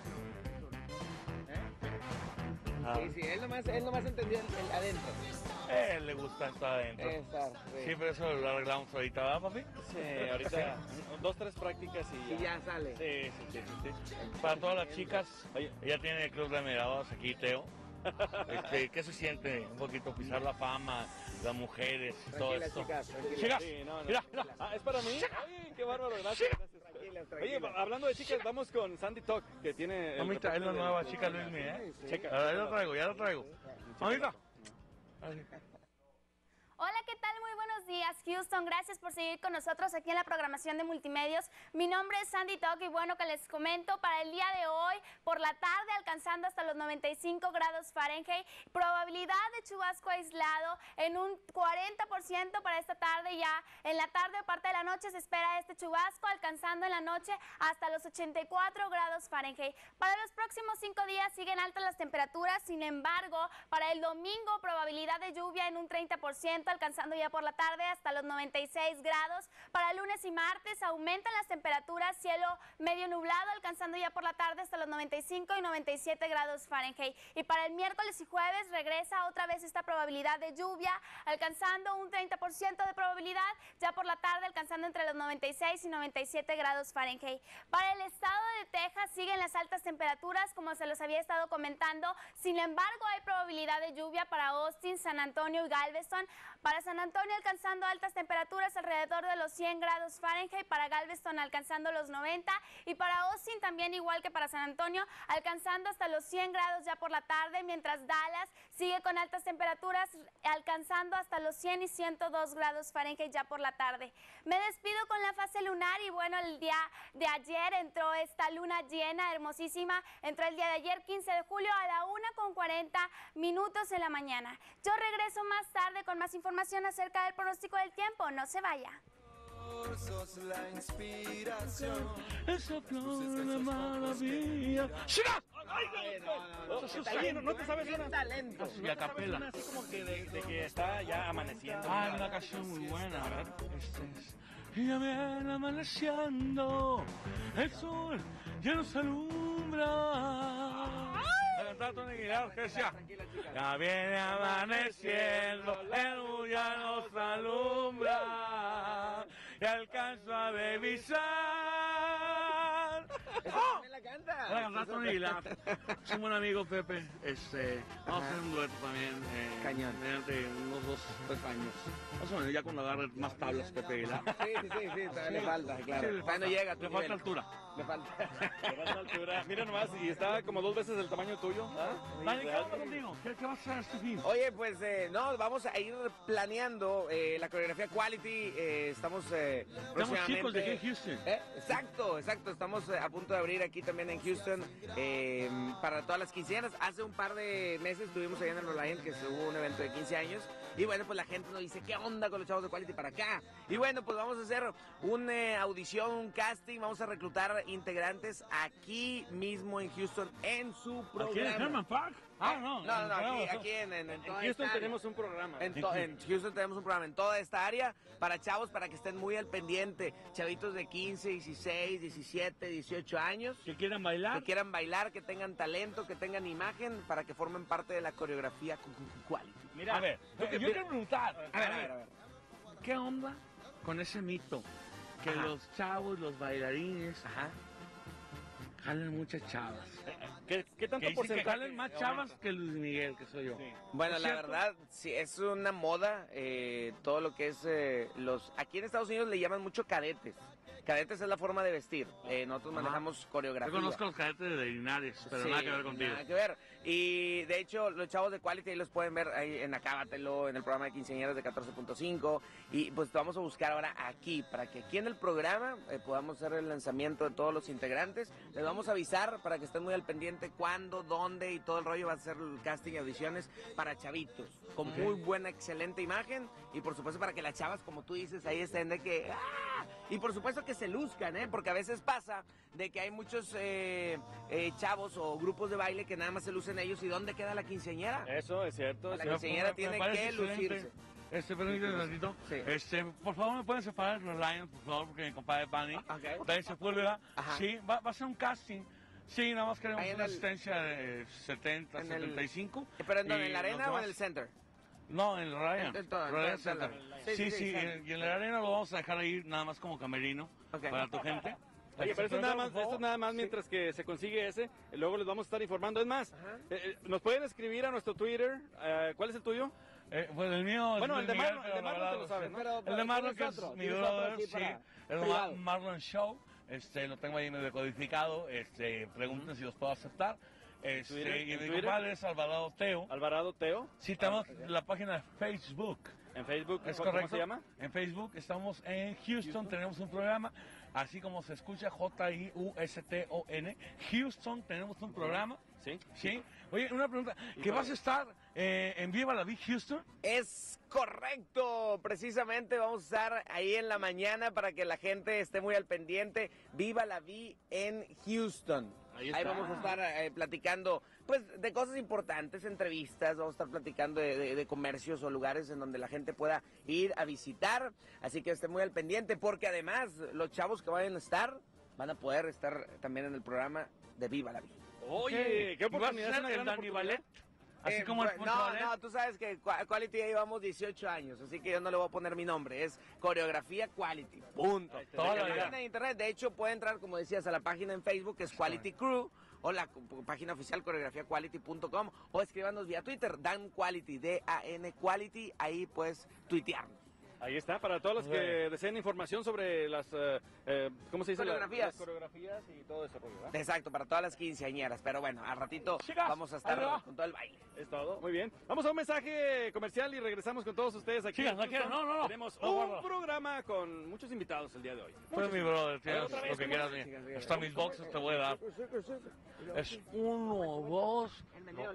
Ah.
Sí, sí, él nomás, él nomás entendió el, el adentro.
A él le gusta estar adentro.
Estar, sí.
Sí, pero eso lo arreglamos ahorita, ¿verdad, papi?
Sí, ahorita dos, tres prácticas y ya.
Y ya sale.
Sí, sí, sí, sí, sí. Para todas las chicas, oye, ella tiene el club de admiradoras aquí, Teo. Este, ¿qué se siente? Un poquito pisar la fama, las mujeres y todo
Tranquila,
esto.
chicas, tranquila.
Chicas,
Sí, no, no,
mira,
tranquilas.
mira.
Ah, ¿es para mí? Oye, qué bárbaro, gracias. gracias.
Tranquilas,
Oye,
tranquilas.
hablando de chicas, vamos con Sandy Talk, que tiene... el
Mamita, es la
reporte
nueva
del-
chica Luismi, ¿eh?
Checa.
Ahora ya lo traigo, ya lo traigo. Mamita.
Hola, ¿qué tal? Muy buenos días, Houston. Gracias por seguir con nosotros aquí en la programación de Multimedios. Mi nombre es Sandy Talk y bueno, que les comento para el día de hoy, por la tarde alcanzando hasta los noventa y cinco grados Fahrenheit, probabilidad de chubasco aislado en un cuarenta por ciento para esta tarde. Ya en la tarde o parte de la noche se espera este chubasco, alcanzando en la noche hasta los ochenta y cuatro grados Fahrenheit. Para los próximos cinco días siguen altas las temperaturas, sin embargo, para el domingo probabilidad de lluvia en un treinta por ciento, alcanzando ya por la tarde hasta los noventa y seis grados. Para lunes y martes aumentan las temperaturas, cielo medio nublado, alcanzando ya por la tarde hasta los noventa y cinco y noventa y siete grados Fahrenheit. Y para el miércoles y jueves regresa otra vez esta probabilidad de lluvia, alcanzando un treinta por ciento de probabilidad, ya por la tarde alcanzando entre los noventa y seis y noventa y siete grados Fahrenheit. Para el estado de Texas siguen las altas temperaturas, como se los había estado comentando. Sin embargo, hay probabilidad de lluvia para Austin, San Antonio y Galveston. Para San Antonio alcanzando altas temperaturas alrededor de los cien grados Fahrenheit, para Galveston alcanzando los noventa y para Austin también igual que para San Antonio alcanzando hasta los cien grados ya por la tarde, mientras Dallas sigue con altas temperaturas alcanzando hasta los cien y ciento dos grados Fahrenheit ya por la tarde. Me despido con la fase lunar y bueno, el día de ayer entró esta luna llena hermosísima, entró el día de ayer quince de julio a la una con cuarenta minutos en la mañana. Yo regreso más tarde con más información acerca del pronóstico del tiempo. No se vaya.
Sos la inspiración.
Esa flor de maravilla. ¡Siga!
Oye, no, no te sabes una...
talento.
Y a capela.
Una así como que de, de que está ya amaneciendo.
Ah, una canción muy buena, a ver. Este es... Y ya viene amaneciendo, el sol ya nos alumbra. A cantar Tony Aguilar, que decía, ya viene amaneciendo, el luz ya nos alumbra, y alcanzo a divisar. ¡Oh!
la canta.
Voy a cantar Tony Aguilar. Es un buen amigo, Pepe. Este, vamos a hacer un dueto también. Eh,
Cañón.
Mediante unos dos, tres años. Más o menos, ya cuando agarre más tablas, Pepe Aguilar.
Sí, sí, sí, sí, todavía le falta, claro.
Sí, le
Todavía no llega a tu
Le falta
nivel.
altura.
Le falta.
Le falta altura. Mira nomás, y está como dos veces el tamaño tuyo. ¿Ah?
Dani, ¿qué onda contigo? ¿Qué, qué vas a hacer este fin?
Oye, pues eh, no, vamos a ir planeando eh, la coreografía Quality. eh, estamos eh,
Estamos
próximamente...
chicos de aquí en Houston.
Eh, Exacto, exacto. Estamos eh, a punto de abrir aquí también en Houston eh, para todas las quinceañeras. Hace un par de meses estuvimos allá en el Reliant, que se hubo un evento de quince años. Y bueno, pues la gente nos dice, ¿qué onda con los chavos de Quality para acá? Y bueno, pues vamos a hacer una eh, audición, un casting. Vamos a reclutar integrantes aquí mismo en Houston en su programa.
¿Aquí en Herman Park? Ah, no.
No, no, no, aquí,
no,
aquí en, en, en,
En
toda
Houston
esta
tenemos
área.
un programa.
En, to- en Houston tenemos un programa en toda esta área para chavos, para que estén muy al pendiente. Chavitos de quince, dieciséis, diecisiete, dieciocho años.
¿Que quieran bailar?
Que quieran bailar, que tengan talento, que tengan imagen, para que formen parte de la coreografía Quality.
Mira,
A ver,
tú
yo
que-
quiero preguntar.
A ver, a ver, a ver.
¿Qué onda con ese mito? Que
Ajá.
los chavos, los bailarines,
Ajá.
jalan muchas chavas.
¿Qué, qué tanto
Que dicen que
porcentaje?
jalen más chavas que Luis Miguel, que soy yo.
Sí.
Bueno,
¿Es
la
cierto?
verdad, sí, es una moda, eh, todo lo que es eh, los... Aquí en Estados Unidos le llaman mucho cadetes. Cadetes es la forma de vestir. Eh, nosotros
Ajá.
manejamos coreografía.
Yo conozco a los cadetes de Linares, pero
Sí,
nada que ver contigo.
Nada que ver. Y de hecho, los chavos de Quality ahí los pueden ver ahí en Acábatelo, en el programa de quinceañeras de catorce punto cinco. Y pues vamos a buscar ahora aquí, para que aquí en el programa eh, podamos hacer el lanzamiento de todos los integrantes. Les vamos a avisar para que estén muy al pendiente cuándo, dónde y todo el rollo va a ser el casting y audiciones para chavitos. Con
Ok.
muy buena, excelente imagen. Y por supuesto para que las chavas, como tú dices, ahí estén de que... ¡ah! Y por supuesto que se luzcan, ¿eh? Porque a veces pasa de que hay muchos eh, eh, chavos o grupos de baile que nada más se lucen ellos. ¿Y dónde queda la quinceañera?
Eso es cierto.
La
es cierto.
quinceañera
Me- me
tiene
parece
que
excelente.
lucirse.
Este, permíteme un ratito.
Sí.
Este, por favor, ¿me pueden separar los Lions, por favor? Porque mi compadre Bunny
Ok.
también se puede, ¿verdad?
Ajá.
Sí, va, va a ser un casting. Sí, nada más queremos
Ahí en
una
el-
asistencia de setenta,
en el-
setenta y cinco.
¿Pero en dónde?
Y
¿En la arena
los
o en
demás-
el center?
No, en el Ryan.
En- en todo, en
Ryan
todo, en todo.
Center.
Sí,
Sí,
sí,
sí,
sí,
y en- y en la arena lo vamos a dejar ahí nada más como camerino
Ok.
para tu gente.
Oye, pero esto es nada más,
por favor.
esto es nada más mientras que se consigue ese. Luego les vamos a estar informando. Es más, eh, eh, nos pueden escribir a nuestro Twitter. eh, ¿Cuál es el tuyo?
Eh, pues el mío es
Bueno,
Luis
el de
Miguel,
Marlon-
pero
el de
la
Marlon te
verdad,
lo sabes,
sí.
¿no?
Pero-
El
pero
de Marlon,
tienes
que es
otro,
mi
tienes otro
brother,
así
sí.
para
El Mar-
privado.
Marlon Show, este, lo tengo ahí medio codificado, este, pregunten si los puedo aceptar. Este,
Twitter?
y
¿En
mi
Twitter?
compadre es Alvarado Teo.
Alvarado Teo.
Sí, tenemos la página de Facebook.
En Facebook.
Es
¿Cómo
correcto.
se llama?
En Facebook estamos en Houston, tenemos un programa, así como se escucha J I U S T O N. Houston, tenemos un programa.
Sí.
Sí. Oye, una pregunta. ¿Qué vas a estar eh, en Viva la Vida Houston?
Es correcto, precisamente vamos a estar ahí en la mañana para que la gente esté muy al pendiente. Viva la Vi en Houston.
Ahí
Ahí,
está.
vamos a estar eh, platicando pues de cosas importantes, entrevistas, vamos a estar platicando de, de- de comercios o lugares en donde la gente pueda ir a visitar. Así que esté muy al pendiente porque además los chavos que vayan a estar van a poder estar también en el programa de Viva la Vi.
Oye, qué
¿Y vas a
oportunidad. es
ser
una
el
gran
Dani
oportunidad.
Ballet? Así
Eh,
como el
bu-
Poncho
No,
Ballet.
no, tú sabes que Qua- Quality ya llevamos dieciocho años, así que yo no le voy a poner mi nombre, es Coreografía Quality, punto.
Ahí está.
Toda
En
la
la
vida.
página de internet, de hecho puede entrar, como decías, a la página en Facebook, que es Quality Crew, o la cu- página oficial coreografía quality punto com, o escríbanos vía Twitter, Dan Quality, D A N Quality, ahí puedes tuitearnos.
Ahí está, para todos los que
Bueno.
deseen información sobre las, eh, eh, ¿cómo se dice? La-
Coreografías.
Las coreografías y todo eso, ¿verdad?
Exacto, para todas las quinceañeras, pero bueno, al ratito
Chicas,
vamos a
ahí
estar
va.
con todo el baile.
Es todo, muy bien. Vamos a un mensaje comercial y regresamos con todos ustedes aquí.
Chicas,
en
no quiero-
Houston.
no, no, no.
Tenemos
No,
un
guarda.
programa con muchos invitados el día de hoy.
Fue mi brother, tienes
otra vez,
lo que
¿cómo?
quieras. mira. Hasta mis boxes te voy a dar. Es uno, dos.
El meneo, el-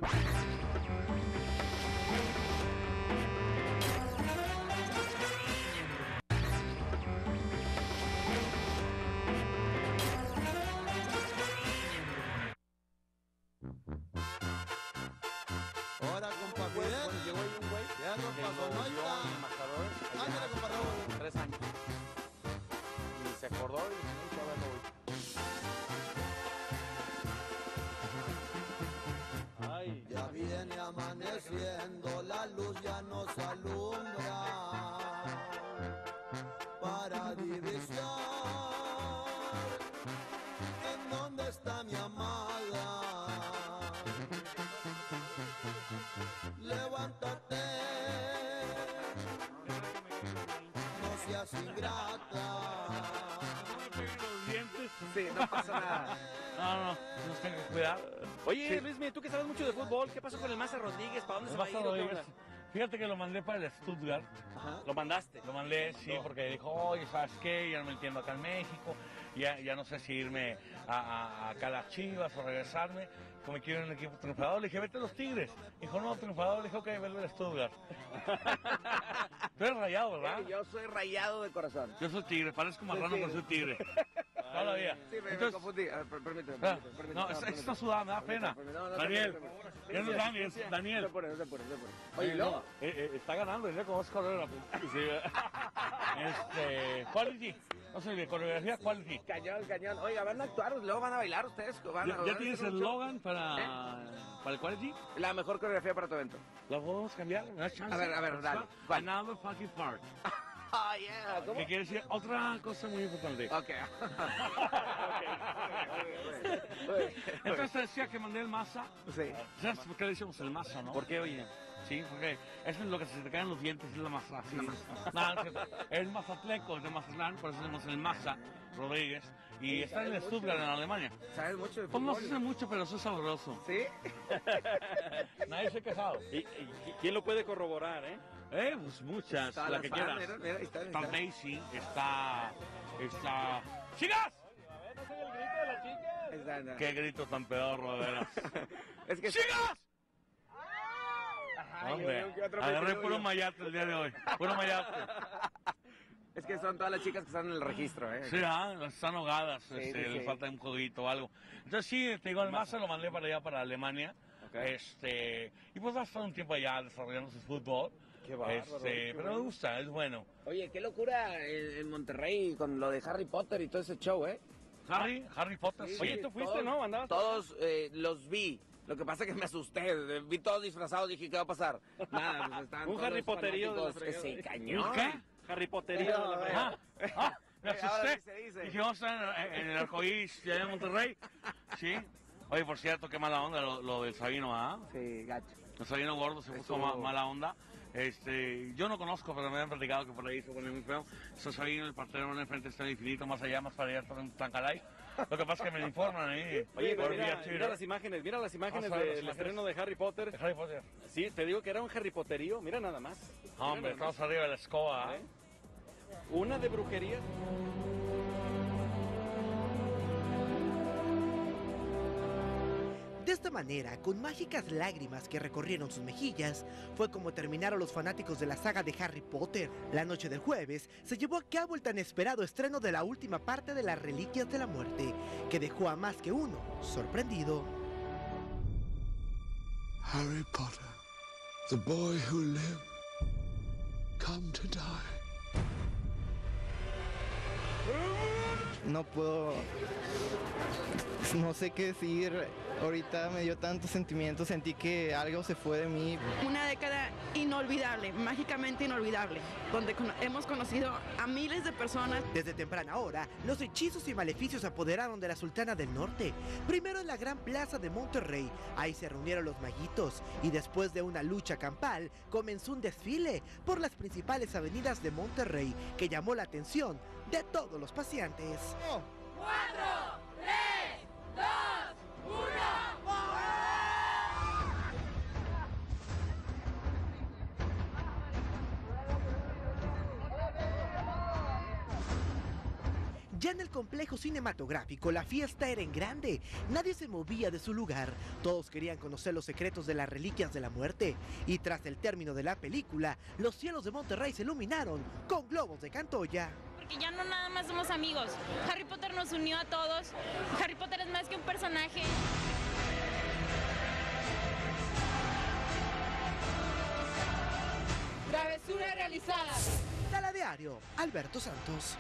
Ahora, compa, Fidel.
llegó ahí un güey
Ya, compa,
que
pues no
lo vio
está.
en embajador
Ándale, compa Raúl.
tres años. Y se acordó y dijo, "Ay, ya verlo, güey".
Ay,
Ya viene amaneciendo, la luz ya nos alumbra para divisar en dónde está mi amada. Levántate, no seas ingrata.
Los dientes.
Sí, no pasa nada.
No, no, nos tengo que cuidar.
Oye,
Sí.
Luismi, tú que sabes mucho de fútbol, ¿qué pasó con el Maza Rodríguez? ¿Para dónde se va a ir?
Basta
o qué
Rodríguez.
onda?
Fíjate que lo mandé para el Stuttgart.
Lo mandaste.
Lo mandé, sí, porque dijo, oye, ¿sabes qué? Ya no me entiendo acá en México, ya, ya no sé si irme a, a- acá a las Chivas o regresarme, como quiero un equipo triunfador. Le dije, vete a los Tigres. Dijo, no, triunfador. Le dije, ok, vete al Stuttgart. Tú eres rayado, ¿verdad?
Yo soy rayado de corazón.
Yo soy tigre, parezco marrano,
Sí,
pero soy tigre. toda la vida.
Sí, me,
Entonces,
me confundí. A ver, per- permíteme,
ah,
permíteme, permíteme.
no, es- está sudada, me da pena.
No, no,
Daniel,
no, no, no, no, no.
¿quién es Dani? Es Daniel.
No se pone, no se pone, no se pone.
Oye,
Oye, no.
eh, eh, está ganando, mira cómo es correr. Sí, este, quality, no sé, de coreografía quality.
Cañón, cañón. Oiga, van a actuar, luego van a bailar ustedes. Van,
¿Ya,
van
ya
a
tienes
hacer un
el
show.
Logan para,
¿Eh?
para el quality?
La mejor coreografía para tu evento.
¿La podemos cambiar? ¿Me das chance?
A ver, a ver, dale. ¿Cuál?
Another fucking part.
Oh, yeah. ¿Cómo?
¿Qué quiere decir? Otra cosa muy importante.
Ok.
Entonces te decía que mandé el masa.
Sí.
¿Sabes por qué le decimos el masa, no?
¿Por qué, oye?
Sí, porque eso es lo que se te caen los dientes, es la masa. Sí. No, es, que es mazatleco, es de Mazatlán, por eso decimos el masa Rodríguez. Y está en el Stuttgart, en Alemania.
¿Sabes mucho de
Pues no
fútbol?
sé mucho, pero eso es sabroso.
¿Sí?
Nadie se ha quejado.
¿Y, y quién lo puede corroborar, eh?
Eh, pues muchas,
Está
la
la
que
fan,
quieras.
mira, mira, ahí está, ahí
Está
está.
Daisy, está... está... ¡Chicas!
Ahí está, ahí está.
¡Qué grito tan pedorro, de veras!
Es que...
¡Chicas!
Ay,
Hombre,
yo- yo otro
agarré
metido
puro
yo.
mayate el día de hoy. Puro mayate.
Es que son todas las chicas que están en el registro, ¿eh?
Sí, ah, están ahogadas,
Sí,
este,
sí,
les
sí.
falta un jueguito o algo. Entonces sí, te digo, el masa lo mandé para allá, para Alemania. Este, y pues va a estar un tiempo allá desarrollando su fútbol.
Qué bárbaro,
Este,
qué
pero me
bueno.
gusta, es bueno.
Oye, qué locura en, en Monterrey con lo de Harry Potter y todo ese show, ¿eh?
Harry, Harry Potter, sí.
Oye, tú fuiste,
todos-
¿no? ¿Andabas?
Todos eh, los vi. Lo que pasa es que me asusté. eh, Vi todos disfrazados. Dije, ¿qué va a pasar? Nada, pues estaban
Un
todos
Harry Potterío de la
fanáticos.
fregada.
Ese cañón.
¿Un qué?
Harry Potterío de la fregada.
Ah, ah, me
Eh, ahora
asusté.
sí se dice.
Dije, vamos a estar en, en el arcoíris de allá en Monterrey. Sí. Oye, por cierto, qué mala onda lo, lo del Sabino, ¿ah?
Sí, gacho.
El Sabino Gordo se puso ma- mala onda. Este, yo no conozco, pero me han platicado que por ahí se pone muy feo. Eso Sabino, el partero en el frente está infinito, más allá, más para allá, está en Tancalay. Lo que pasa es que me informan ahí.
Oye, pero
por
mira,
vía
mira
Twitter.
las imágenes, mira las imágenes
Vamos a ver las
del
imágenes.
estreno de Harry Potter.
De Harry Potter.
Sí, te digo que era un Harry Potterío, mira nada más. Mira
Hombre,
nada más.
estamos arriba de la escoba. ¿eh?
¿Eh? Una de brujería.
De esta manera, con mágicas lágrimas que recorrieron sus mejillas, fue como terminaron los fanáticos de la saga de Harry Potter. La noche del jueves se llevó a cabo el tan esperado estreno de la última parte de las Reliquias de la Muerte, que dejó a más que uno sorprendido.
Harry Potter, the boy who lived, come to die.
No puedo, no sé qué decir, ahorita me dio tantos sentimientos, sentí que algo se fue de mí.
Una década inolvidable, mágicamente inolvidable, donde cono- hemos conocido a miles de personas.
Desde temprana hora, los hechizos y maleficios se apoderaron de la Sultana del Norte. Primero en la gran plaza de Monterrey, ahí se reunieron los maguitos y después de una lucha campal comenzó un desfile por las principales avenidas de Monterrey que llamó la atención de todos los paseantes.
cuatro, tres, dos, uno.
Ya en el complejo cinematográfico la fiesta era en grande, nadie se movía de su lugar, todos querían conocer los secretos de las Reliquias de la Muerte y tras el término de la película, los cielos de Monterrey se iluminaron con globos de Cantoya.
Porque ya no nada más somos amigos, Harry Potter nos unió a todos, Harry Potter es más que un personaje.
Travesura realizada.
Gala Diario, Alberto Santos.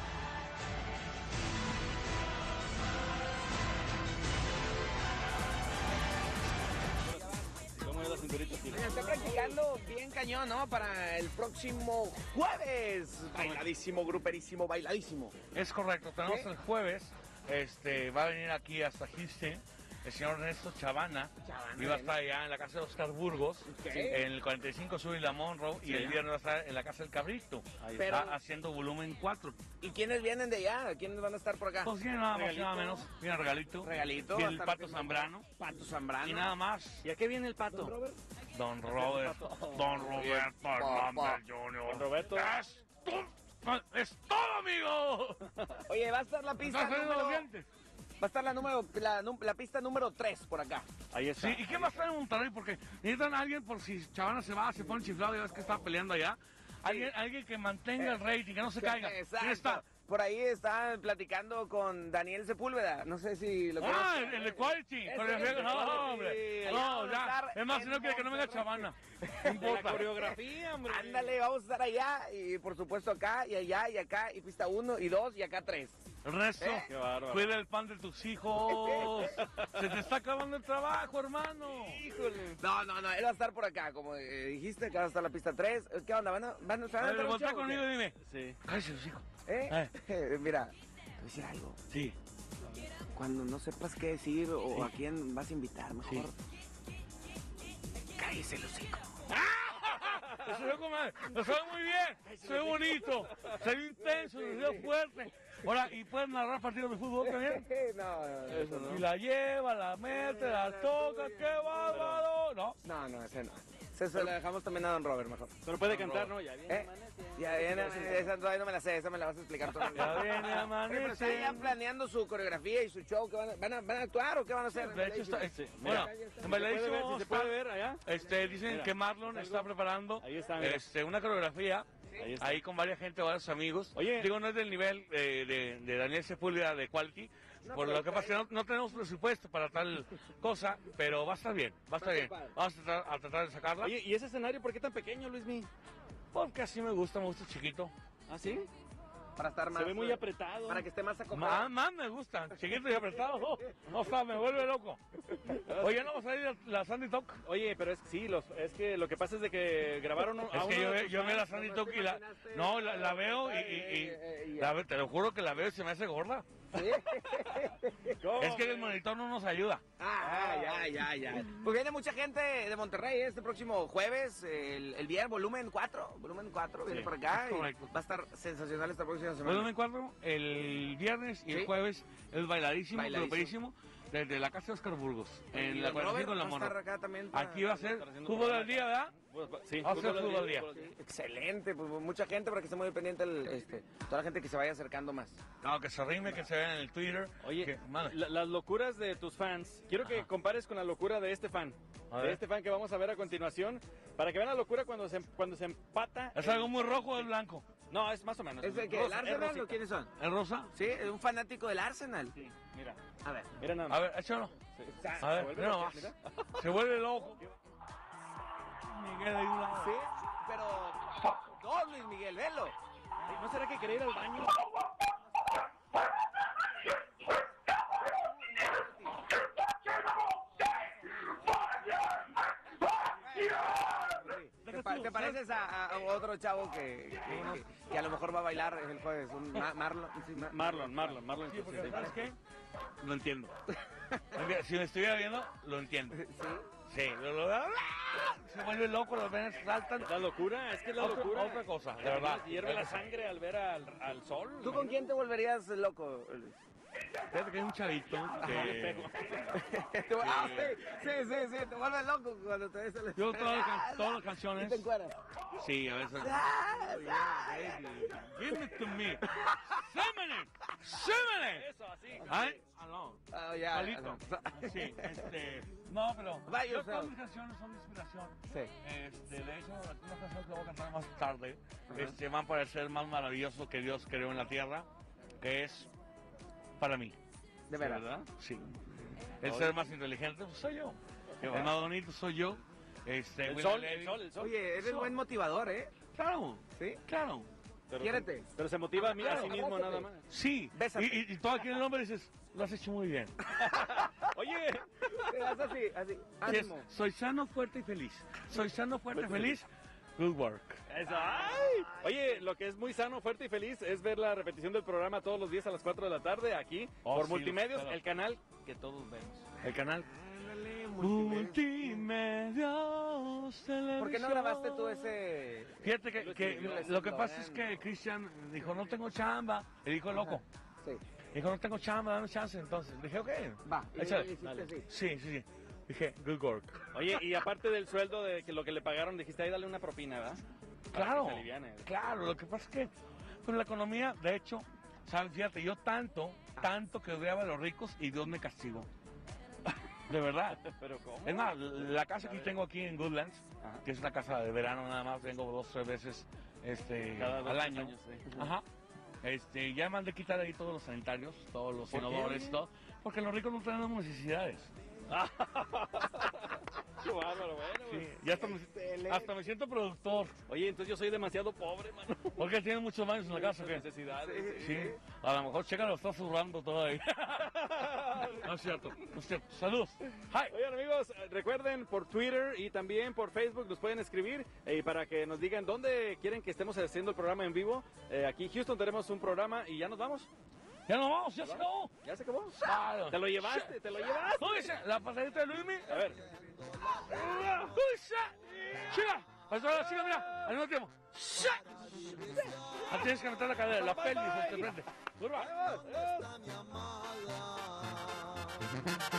¿Cómo es la cinturita? Sí.
Oigan, está practicando bien cañón, ¿no? Para el próximo jueves. Bailadísimo, gruperísimo, bailadísimo.
Es correcto, tenemos
¿Qué?
el jueves, este, va a venir aquí hasta Houston el señor Ernesto Chavana,
Chavana,
y va a
¿eh?
estar allá en la casa de Oscar Burgos,
Ok.
en el cuarenta y cinco Sur y la Monroe,
Sí.
y el viernes va a estar en la casa del Cabrito,
Ahí
Pero-
está haciendo volumen cuatro.
¿Y quiénes vienen de allá? ¿Quiénes van a estar por acá?
Pues viene nada más y
Regalito.
nada menos, viene regalito,
Regalito.
viene
va a
el
estar
Pato
firmando.
Zambrano,
Pato Zambrano.
y nada más,
¿Y a qué viene el pato?
Don Robert, Don Roberto Hernández junior
Don Roberto.
¡Es todo, es todo, amigo!
Oye, va a estar la pista
¿Estás saliendo los
número...
dientes?
Va a estar la, número, la, nu- la pista número tres por acá.
Ahí está.
Sí, ¿y qué va a estar en Monterrey? Porque necesitan a alguien por si Chavana se va, se pone chiflado y ves que está peleando allá. Alguien, alguien que mantenga el rating, que no se caiga.
Exacto.
¿Quién está?
por ahí estaban platicando con Daniel Sepúlveda. No sé si lo
Ah,
conoces.
el de Quality.
Ese,
Coreografía,
ese,
no,
ese,
hombre.
sí,
No,
allá
ya.
vamos a estar
Es más, si no
en
quiere que no venga
Monterrey.
Chavana.
La coreografía, hombre.
Ándale, vamos a estar allá y por supuesto acá y allá y acá y pista uno y dos y acá tres.
El resto,
¿Eh?
Qué bárbaro.
cuida el pan de tus hijos. Se te está acabando el trabajo, hermano.
Híjole. No, no, no, él va a estar por acá, como eh, dijiste, que va a estar la pista tres. ¿Qué onda? ¿Van a, van a, van a
A ver,
entrar un
voltea
show o
conmigo
qué?
y dime.
Sí.
Cállese los hijos.
¿Eh? Mira, te voy a decir algo.
Sí.
Cuando no sepas qué decir o a quién vas a invitar, mejor cállese el hocico.
Eso es como, lo sabe muy bien, soy bonito, soy intenso, soy fuerte. Ahora, ¿y puedes narrar partidos de fútbol también?
No, no, eso no.
Y la lleva, la mete, la toca, qué bárbaro. No.
No, no, ese no. Ese se lo dejamos también a Don Robert mejor.
Pero puede
Don
cantar,
Robert.
¿no? Ya viene
¿Eh?
amanece.
Ya viene, esa todavía no me la sé, esa me la vas a explicar tú.
Ya viene
Oye, pero están ya
amanece.
planeando su coreografía y su show, ¿que van a, van a, van a actuar o qué van a hacer?
De hecho, está, este, bueno, en
¿Se puede
Bailadísimo
ver? ¿Sí
vamos
se
a estar-
puede ver allá?
Este, dicen
Mira,
que Marlon
¿es
está
algo?
preparando
Ahí está, mira.
este, una coreografía.
Ahí está.
Ahí con varias gente, varios amigos.
Oye.
Digo, no es del nivel eh, de, de Daniel Sepúlveda de Quality,
No,
por
pero
lo que pasa es que no, no tenemos presupuesto para tal cosa, pero va a estar bien, va a estar bien. Vamos a tratar, a tratar de sacarla.
Oye, ¿y ese escenario por qué tan pequeño, Luismi?
Porque así me gusta, me gusta chiquito.
¿Ah, sí?
Para estar más.
Se ve muy
eh,
apretado.
Para que esté más
Más,
acomodado.
más me gusta, chiquito y apretado. No, no está, me vuelve loco. Oye, ¿no va a salir la, la Sandy Talk?
Oye, pero es que sí, los, es que lo que pasa es de que grabaron a
Es
uno
que yo,
de
ve-
tus
yo veo la
fans.
Sandy Talk y la... No, la, la veo y... y- y- la ve- te lo juro que la veo y se me hace gorda.
¿Cómo?
Es que el monitor no nos ayuda.
Ah, ya, ya, ya. Pues viene mucha gente de Monterrey este próximo jueves, el, el viernes, volumen cuatro. Volumen cuatro, viene
Sí,
por acá.
es
Y
correcto.
va a estar sensacional esta próxima semana.
Volumen cuatro, el viernes y
Sí.
el jueves es bailadísimo,
Bailadísimo.
gruperísimo, desde la casa de Oscar Burgos,
Y
en la
don
cuarenta y cinco
Robert
en la
va a
Mono.
estar acá también para-
Aquí va a ser
estar haciendo
fútbol
programa.
del día, ¿verdad?
Sí,
Va a ser fútbol del día.
fútbol del día.
Excelente, pues mucha gente para que esté muy pendiente el, este, toda la gente que se vaya acercando más.
No, que se rime, que se vea en el Twitter.
Oye,
que- mande.
la- las locuras de tus fans. Quiero que
Ajá.
compares con la locura de este fan.
A
De
ver.
este fan que vamos a ver a continuación. Para que vean la locura cuando se, cuando se empata.
¿Es
el-
algo muy rojo o es blanco?
No, es más o menos.
¿Es el que?
rosa,
¿El
es
Arsenal
rosita.
o quiénes son?
¿Es rosa?
Sí, es un fanático del Arsenal.
Sí, mira.
A ver.
Mira nada más.
A ver, échalo.
Sí.
A ver,
vuelve
mira
loco,
nomás.
mira.
Se vuelve loco. Miguel ahí un lado.
Sí, pero... No, Luis Miguel, velo.
¿No será que quería ir al baño?
¿Te, pa- te pareces a, a otro chavo que, que, que a lo mejor va a bailar el jueves? Un Ma- Marlon. sí, Ma-
Marlon, Marlon, Marlon.
Sí,
sí,
porque
sí.
¿sabes qué? Lo entiendo. Porque si me estuviera viendo, lo entiendo.
Sí.
Sí, lo, lo- ¡ah! Se vuelve loco, los venas saltan.
La locura, es que es la
Otra-
locura.
otra cosa, de verdad.
Hierve la sangre al ver al, al sol.
¿Tú con quién te volverías loco, Luis?
Fíjate que hay un chavito que...
Te- ah, sí, sí, sí, sí, te vuelves loco cuando te ves el...
Yo todas las, can- todas las
¿Y
canciones...
te encueras?
Sí, a veces...
Ah,
Give it to me. Símele, símele.
Eso, así.
Ay, alone.
Ah, ya,
Solito. Sí, este... No, pero...
By
yo-
yourself.
todas mis canciones son de inspiración.
Sí.
Este, de hecho, una canción que voy a cantar más tarde, este, va a parecer más maravilloso que Dios creó en la tierra, que es para mí.
¿De
¿Sí,
veras?
verdad?
Sí. El
Oye.
ser más inteligente pues, soy yo.
Qué
El
va.
más bonito soy yo. Este,
El
William
sol,
Levy.
el sol, el sol.
Oye, eres
Eso.
buen motivador, ¿eh?
Claro,
Sí.
claro.
Pero,
Quiérete.
pero se motiva a mí, a sí mismo
Abrázate.
nada más.
Sí.
Bésate.
Y, y, y tú aquí en el hombre dices, lo has hecho muy bien.
Oye,
Te das así, así.
Sí, es,
Ánimo.
soy sano, fuerte y feliz. Soy sano, fuerte y feliz. Good work.
eso, ay. Oye, lo que es muy sano, fuerte y feliz es ver la repetición del programa todos los días a las cuatro de la tarde aquí
Oh,
por
sí,
Multimedios,
claro.
el canal que todos vemos.
El canal.
Ándale,
Multimedios Televisión.
¿Por qué no grabaste tú ese...?
Fíjate que,
Lo
que
escribió
lo que
Loren.
pasa es que Cristian dijo, no tengo chamba. Le dijo el loco.
Sí.
Dijo, no tengo chamba, dame chance. Entonces dije, ok.
Va, y-
échale.
y hiciste
Dale.
así.
Sí, sí, sí. Dije, good work.
Oye, y aparte del sueldo de que lo que le pagaron, dijiste ahí dale una propina, ¿verdad? Para
Claro,
que se aliviane.
claro. Lo que pasa es que con la economía, de hecho, ¿sabes? Fíjate, yo tanto, tanto que odiaba a los ricos y Dios me castigó. De verdad.
Pero ¿cómo?
Es más, la casa que tengo aquí en Goodlands,
Ajá.
que es una casa de verano nada más, vengo dos, tres veces este,
Cada dos,
al
tres
año.
años, sí.
Ajá. Este, ya mandé quitar ahí todos los sanitarios, todos los
¿Por qué?
inodores, todo, porque los ricos no tenemos necesidades.
Qué bárbaro, bueno.
Sí,
pues,
ya hasta me, hasta me siento productor.
Oye, entonces yo soy demasiado pobre, mano.
¿Por qué tienen muchos baños en la casa o qué?
Necesidades.
Sí, a lo mejor Checa lo está zurrando todo ahí. No es cierto, no es cierto. Saludos. Hi.
Oigan, amigos, recuerden por Twitter y también por Facebook nos pueden escribir eh, para que nos digan dónde quieren que estemos haciendo el programa en vivo. Eh, aquí en Houston tenemos un programa y ya nos vamos.
Ya nos vamos, ya se acabó.
¿Ya se acabó?
Claro.
Te lo llevaste, te lo llevaste.
Oye, la pasadita de Luismi.
A ver.
Chica, pasó chica, mira, al mismo tiempo. Ah, tienes que meter la cadera, la pelvis, de frente. Curva.
Está mi amada.